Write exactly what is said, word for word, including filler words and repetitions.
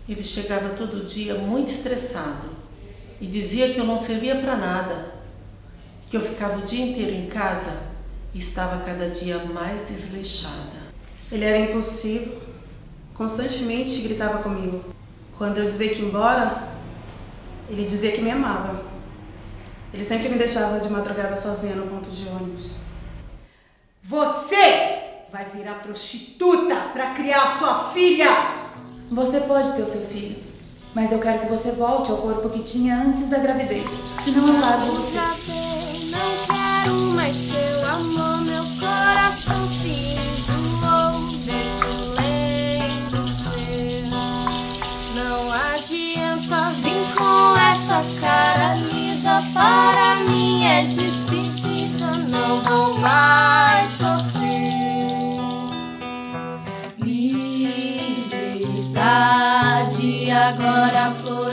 Ele chegava todo dia muito estressado e dizia que eu não servia para nada, que eu ficava o dia inteiro em casa e estava cada dia mais desleixada. Ele era impulsivo, constantemente gritava comigo. Quando eu dizia que ia embora, ele dizia que me amava. Ele sempre me deixava de madrugada sozinha no ponto de ônibus. Você vai virar prostituta para criar sua filha! Você pode ter o seu filho, mas eu quero que você volte ao corpo que tinha antes da gravidez. Senão eu largo você. Não quero mais seu amor, meu coração se enjoou desse lento ser. Não adianta vir com essa cara lisa, para mim é despedida, não vou mais sofrer. Liberdade, agora a flor